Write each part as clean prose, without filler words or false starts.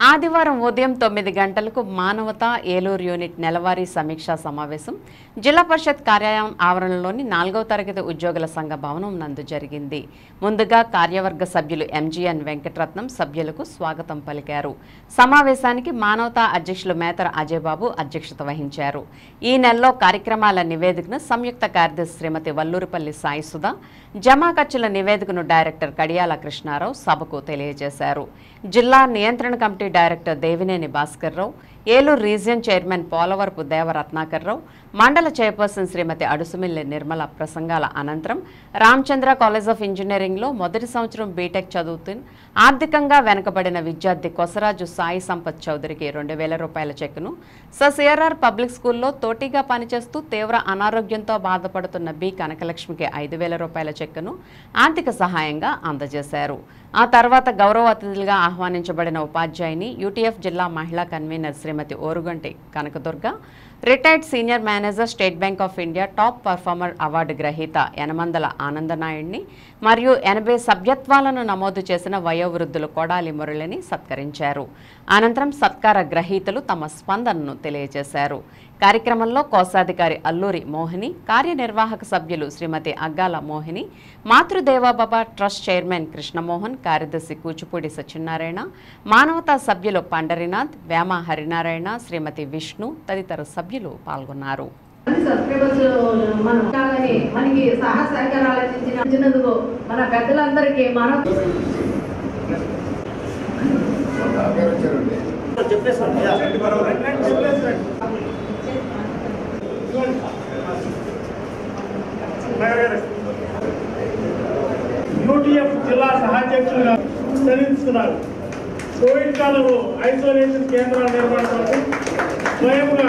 ఆదివారం ఉదయం 9 గంటలకు మానవత ఏలూరు యూనిట్ నెలవారీ సమీక్షా సమావేశం జిల్లా పరిషత్ కార్యాలయం ఆవరణలోని 4వ తరగతి ఉద్యోగుల సంఘ భవనం నందు జరిగింది. ముందుగా కార్యవర్గ సభ్యులు ఎంజీఎన్ వెంకటరత్నం సభ్యులకు స్వాగతం పలికారు. సమావేశానికి మానవత అధ్యక్షులు మేతర అజయ్ బాబు అధ్యక్షత వహించారు. ఈ నెలలో కార్యక్రమాల నివేదికను సంయుక్త కార్యదర్శి శ్రీమతి వల్లూరిపల్లి సాయిసుధ, జమా ఖర్చుల నివేదికను డైరెక్టర్ కడియాల కృష్ణారావు సభకు తెలియజేశారు. జిల్లా నియంత్రణ committee director Devineni Bhaskarrao, Eluru region chairman Polavarapu Devaratnakarrao, మండల చైర్పర్సన్ శ్రీమతి అడుసుమిల్లి నిర్మల ప్రసంగాల అనంతరం రామచంద్ర కాలేజ్ ఆఫ్ ఇంజనీరింగ్లో మొదటి సంవత్సరం బీటెక్ చదువుతున్న ఆర్థికంగా వెనుకబడిన విద్యార్థి కొసరాజు సాయి సంపత్ చౌదరికి 2000 రూపాయల చెక్కును, సిఆర్ఆర్ పబ్లిక్ స్కూల్లో తోటిగా పనిచేస్తూ తీవ్ర అనారోగ్యంతో బాధపడుతున్న బి కనకలక్ష్మికి 5000 రూపాయల చెక్కును ఆర్థిక సహాయంగా అందజేశారు. ఆ తర్వాత గౌరవ అతిథులుగా ఆహ్వానించబడిన ఉపాధ్యాయుని యూటీఎఫ్ జిల్లా మహిళా convener Srimathi Oruganti Kanakadurga, retired senior manager State Bank of India top performer award గ్రహీత యనమందల ఆనందనాయుడిని మరియు 80 సభ్యత్వాలను నమోదు చేసిన వయోవృద్ధులు కొడాలి మురళిని సత్కరించారు. అనంతరం సత్కార గ్రహీతలు తమ స్పందనను తెలియజేశారు. కార్యక్రమంలో కోశాధికారి అల్లూరి మోహిని, కార్యనిర్వాహక సభ్యులు శ్రీమతి అగ్గాల మోహిని, మాతృదేవాబాబా ట్రస్ట్ చైర్మన్ కృష్ణమోహన్, కార్యదర్శి కూచిపూడి సత్యనారాయణ, మానవతా సభ్యులు పండరినాథ్, వేమ హరినారాయణ, శ్రీమతి విష్ణు తదితర సభ్యులు పాల్గొన్నారు. మనకి సహకారాలు అందించినందుకు మన పెద్దలందరికీ మనం యూటీఎఫ్ జిల్లా సహాధ్యక్షులుగా చదివిస్తున్నారు. కోవిడ్ కాలంలో ఐసోలేషన్ కేంద్రాల నిర్మాణాలకు స్వయంగా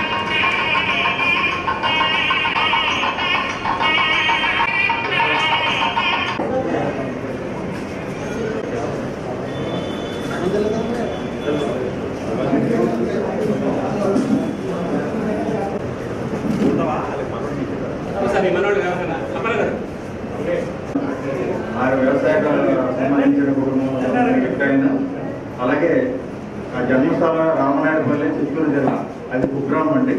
సంబంధించిన కుటుంబం, అలాగే ఆ జన్మస్థల రామనాయుడుపల్లి చిత్తూరు జిల్లా, అది కుగ్రామం అండి.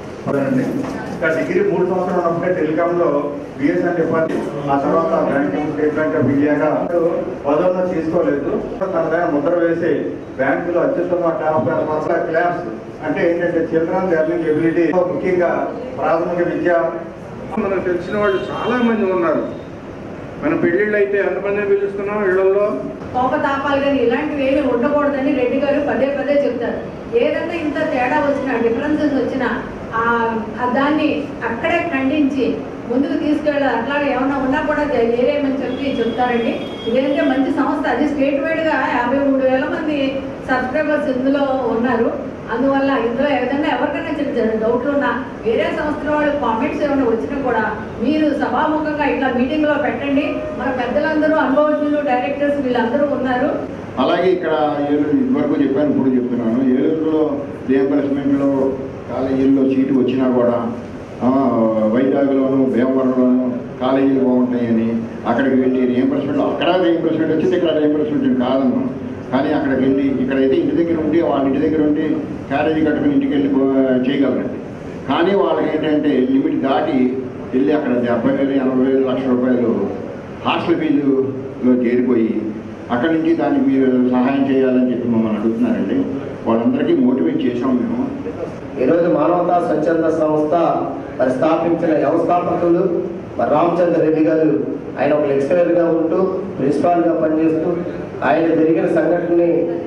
ఇంకా డిగ్రీ 3 సంవత్సరాలు ఉన్నప్పుడే టెలికాంలో బిఎస్ఎన్ డిపార్ట్మెంట్, ఆ తర్వాత స్టేట్ బ్యాంక్ ఆఫ్ ఇండియాగా పదవులను తీసుకోలేదు. తన దగ్గర ముద్ర వేసి బ్యాంకులో అత్యుత్తమ టాప్ క్లాస్ అంటే ఏంటంటే చిల్డ్రన్ లెర్నింగ్ ఎబిలిటీ, ముఖ్యంగా ప్రాథమిక విద్య. మనకు తెలిసిన వాళ్ళు చాలా మంది ఉన్నారు. మన పెళ్లిళ్ళు అయితే ఎంతమందిని పిలుస్తున్నాం ఇళ్లలో. కోపతాపాలు కానీ ఇలాంటివి ఏమి ఉండకూడదని రెడ్డి గారు పదే పదే చెప్తారు. ఏదన్నా ఇంత తేడా వచ్చినా, డిఫరెన్సెస్ వచ్చినా దాన్ని అక్కడే ఖండించి ముందుకు తీసుకెళ్ళాలి. అట్లాగే ఏమన్నా ఉన్నా కూడా ఏరేమని చెప్తారండి. ఇదేంటే మంచి సంస్థ, అది స్టేట్ వైడ్గా 53,000 మంది సబ్స్క్రైబర్స్ ఇందులో ఉన్నారు. అందువల్ల ఇందులో ఏదైనా ఎవరికైనా చిన్న డౌట్లు ఉన్నా, వేరే సంస్థల వాళ్ళు కామెంట్స్ ఏమైనా వచ్చినా కూడా మీరు సభాముఖంగా ఇట్లా మీటింగ్లో పెట్టండి. మన పెద్దలందరూ అనుభవజ్ఞులు, డైరెక్టర్స్ వీళ్ళందరూ ఉన్నారు. అలాగే ఇక్కడ ఏలూరు ఇదివరకు చెప్పాను, ఇప్పుడు చెప్తున్నాను, ఏలూరులో రియంబర్స్మెంట్లో కాలేజీల్లో సీటు వచ్చినా కూడా వైజాగ్లోను భీమవరంలోను కాలేజీలు బాగుంటాయని అక్కడికి వెళ్ళి రియంబర్స్మెంట్, అక్కడ రియంబర్స్మెంట్ వచ్చింది, ఇక్కడ రియంబర్స్మెంట్ కాదన్నాం. కానీ అక్కడికి వెళ్ళి ఇక్కడైతే ఇంటి దగ్గర ఉండి వాళ్ళ ఇంటి దగ్గర ఉండి క్యారేజీ కట్టుకుని ఇంటికి వెళ్ళి చేయగలరండి. కానీ వాళ్ళకి ఏంటంటే లిమిట్ దాటి వెళ్ళి అక్కడ 70,000, 80,000, లక్ష రూపాయలు హాస్టల్ ఫీజులో చేరిపోయి అక్కడి నుంచి దానికి మీరు సహాయం చేయాలని చెప్పి మమ్మల్ని అడుగుతున్నారండి. వాళ్ళందరికీ మోటివేట్ చేసాం మేము. ఈరోజు మానవతా స్వచ్ఛంద సంస్థ స్థాపించిన వ్యవస్థాపకులు రామచంద్ర రెడ్డి గారు, ఆయన ఒక లెక్చరర్గా ఉంటూ ప్రిన్సిపాల్గా పనిచేస్తూ ఆయన జరిగిన సంఘటనని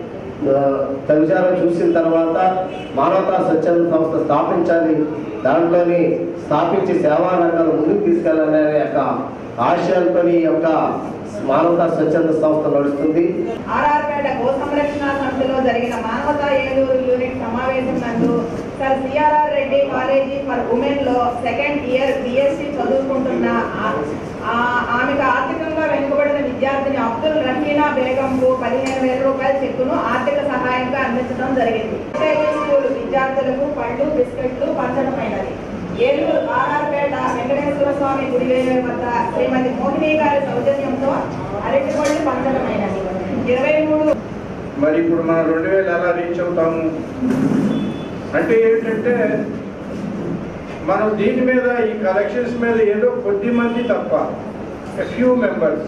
విచారం చూసిన తర్వాత మానవతా స్వచ్ఛంద సంస్థ స్థాపించాలి, దాంట్లోని స్థాపించి సేవా రంగాలు ముందుకు తీసుకెళ్లాలనే యొక్క ఆశయాలతో ఈ యొక్క మానవతా స్వచ్ఛంద సంస్థ నడుస్తుంది. ఆర్ఆర్పేట గో సంరక్షణ సమితిలో జరిగిన మానవతా ఏలూరు యూనిట్ సమావేశం నందు sir CRR Reddy college for women లో 2nd ఇయర్ బిఎస్సి చదువుకుంటున్న ఆమెకు ఆర్థికంగా వెనుకబడిన విద్యార్థిని అబ్దుల్ రహీనా బేగంకు 15,000 రూపాయల చెక్కును ఆర్థిక సహాయంగా అందించడం జరిగింది. స్కూల్ విద్యార్థులకు పళ్ళు, బిస్కెట్లు పంచడమైనది. ఏలూరు ఆర్ఆర్పేట వెంకటేశ్వర స్వామి గుడి వద్ద శ్రీమతి మోహిని గారి సౌజన్యంతో అరటిపళ్ళు పంచడమైనది. 23 మరి ఇప్పుడు మనం 2000 ఎలా రీచ్ అవుతాము అంటే ఏంటంటే మనం దీని మీద ఈ కలెక్షన్స్ మీద ఏదో కొద్ది మంది తప్ప ఫ్యూ మెంబర్స్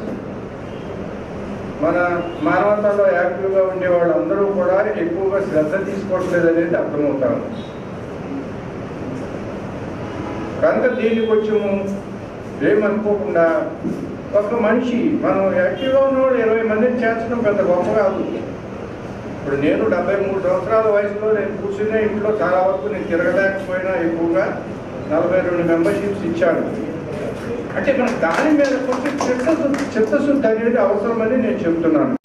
మన మానవతలో యాక్టివ్గా ఉండే వాళ్ళందరూ కూడా ఎక్కువగా శ్రద్ధ తీసుకోవట్లేదు అనేది అర్థమవుతాము. కనుక దీనికి కొంచెము ఏమనుకోకుండా ఒక మనిషి మనం యాక్టివ్గా ఉన్నవాడు 20 మందిని చేర్చడం పెద్ద గొప్ప కాదు. ఇప్పుడు నేను 73 సంవత్సరాల వయసులో నేను కూర్చునే ఇంట్లో చాలా వరకు నేను తిరగలేకపోయినా ఎక్కువగా 42 మెంబర్షిప్స్ ఇచ్చాను. అంటే మనకు దాని మీద కొంచెం చిత్తశుద్ధి అనేది అవసరమని నేను చెప్తున్నాను.